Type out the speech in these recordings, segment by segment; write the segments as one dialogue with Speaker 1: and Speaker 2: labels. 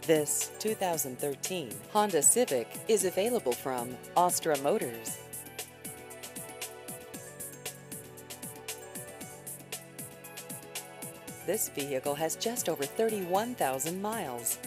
Speaker 1: This 2013 Honda Civic is available from Astra Motors. This vehicle has just over 31,000 miles.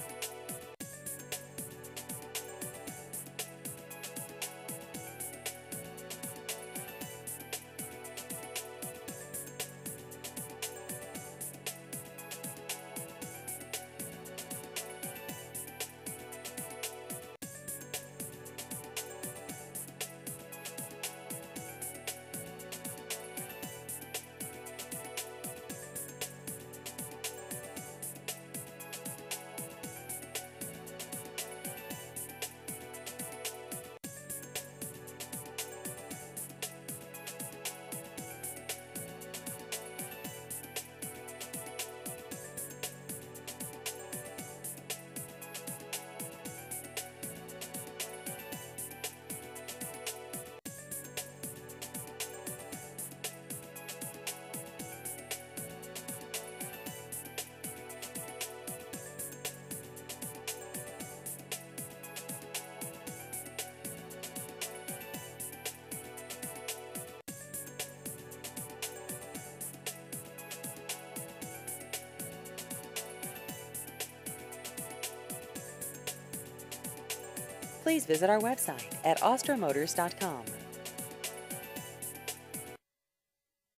Speaker 1: Please visit our website at astramotors.com.